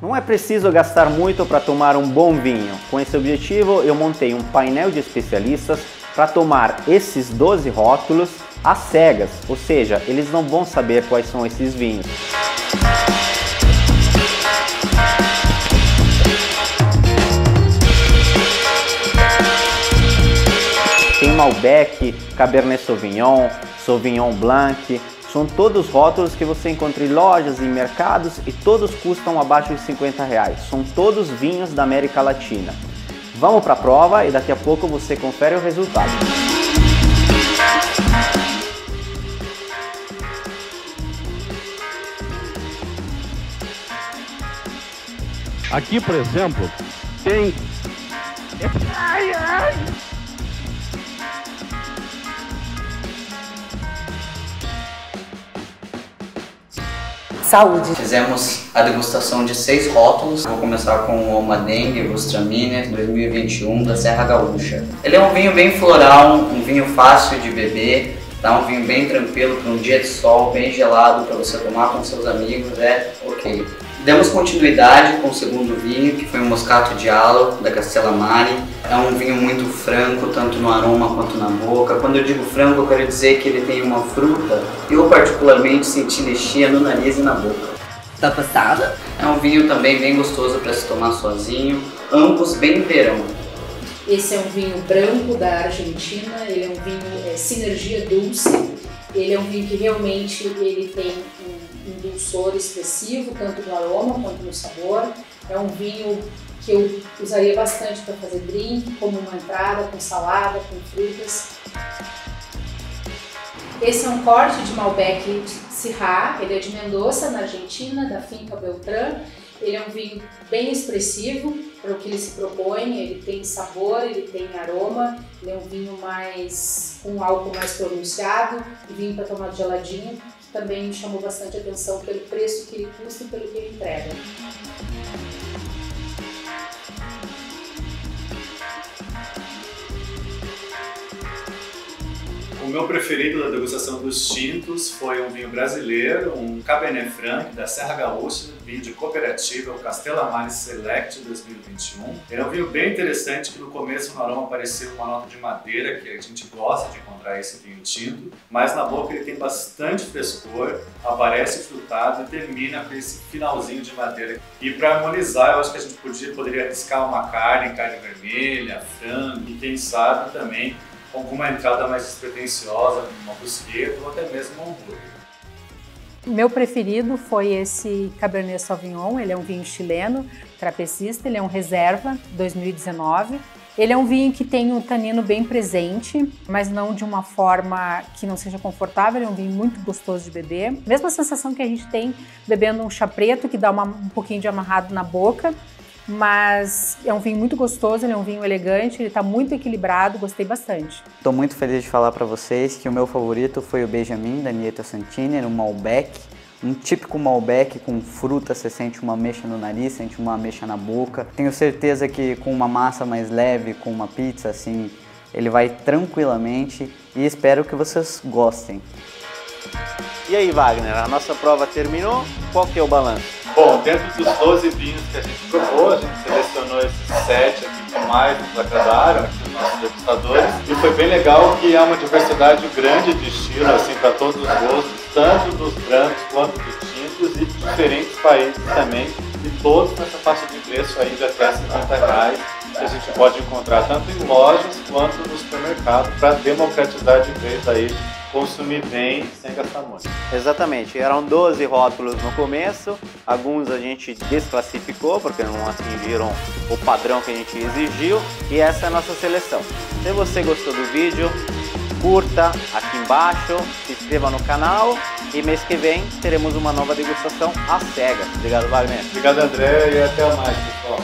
Não é preciso gastar muito para tomar um bom vinho. Com esse objetivo, eu montei um painel de especialistas para tomar esses 12 rótulos às cegas, ou seja, eles não vão saber quais são esses vinhos. Tem Malbec, Cabernet Sauvignon, Sauvignon Blanc, são todos rótulos que você encontra em lojas e mercados e todos custam abaixo de R$50. São todos vinhos da América Latina. Vamos para a prova e daqui a pouco você confere o resultado. Aqui, por exemplo, tem... Saúde! Fizemos a degustação de 6 rótulos. Vou começar com o Almadengue Gewürztraminer 2021 da Serra Gaúcha. Ele é um vinho bem floral, um vinho fácil de beber, tá? Um vinho bem tranquilo para um dia de sol, bem gelado para você tomar com seus amigos, é ok. Demos continuidade com o segundo vinho, que foi um Moscato Diallo da Castellamare. É um vinho muito franco, tanto no aroma quanto na boca. Quando eu digo franco, eu quero dizer que ele tem uma fruta. Eu particularmente senti lixia no nariz e na boca. Tá passada? É um vinho também bem gostoso para se tomar sozinho, ambos bem verão. Esse é um vinho branco da Argentina, ele é um vinho sinergia dulce. Ele é um vinho que realmente ele tem um dulçor expressivo, tanto no aroma quanto no sabor. É um vinho que eu usaria bastante para fazer drink, como uma entrada, com salada, com frutas. Esse é um corte de Malbec Syrah, ele é de Mendoza, na Argentina, da Finca Beltrán. Ele é um vinho bem expressivo para o que ele se propõe, ele tem sabor, ele tem aroma, ele é um vinho com um álcool mais pronunciado, um vinho para tomar geladinho, que também me chamou bastante atenção pelo preço que ele custa e pelo que ele entrega. O meu preferido da degustação dos tintos foi um vinho brasileiro, um Cabernet Franc da Serra Gaúcha, vinho de cooperativa, o Castellamare Select 2021. Ele é um vinho bem interessante que no começo no aroma parecia uma nota de madeira, que a gente gosta de encontrar esse vinho tinto, mas na boca ele tem bastante frescor, aparece frutado e termina com esse finalzinho de madeira. E para harmonizar, eu acho que a gente poderia arriscar uma carne vermelha, frango e quem sabe também alguma entrada mais despretensiosa, como uma brusqueta ou até mesmo um hambúrguer. Meu preferido foi esse Cabernet Sauvignon, ele é um vinho chileno, trapecista, ele é um reserva 2019. Ele é um vinho que tem um tanino bem presente, mas não de uma forma que não seja confortável, ele é um vinho muito gostoso de beber. Mesma sensação que a gente tem bebendo um chá preto, que dá um pouquinho de amarrado na boca, mas é um vinho muito gostoso, ele é um vinho elegante, ele está muito equilibrado, gostei bastante. Estou muito feliz de falar para vocês que o meu favorito foi o Benjamin da Nieto Santini, um Malbec, um típico Malbec com fruta, você sente uma ameixa no nariz, sente uma ameixa na boca. Tenho certeza que com uma massa mais leve, com uma pizza assim, ele vai tranquilamente e espero que vocês gostem. E aí, Wagner, a nossa prova terminou, qual que é o balanço? Bom, dentro dos 12 vinhos que a gente provou, a gente selecionou esses 7 aqui que mais nos agradaram, aqui os nossos degustadores. E foi bem legal que há uma diversidade grande de estilos, assim, para todos os gostos, tanto dos brancos quanto dos tintos e de diferentes países também. E todos nessa faixa de preço aí de até R$50, que a gente pode encontrar tanto em lojas quanto no supermercado, para democratizar de vez aí consumir bem sem gastar muito. Exatamente, eram 12 rótulos no começo, alguns a gente desclassificou porque não atingiram o padrão que a gente exigiu e essa é a nossa seleção. Se você gostou do vídeo, curta aqui embaixo, se inscreva no canal e mês que vem teremos uma nova degustação às cegas. Obrigado, Wagner. Obrigado, André, e até mais, pessoal.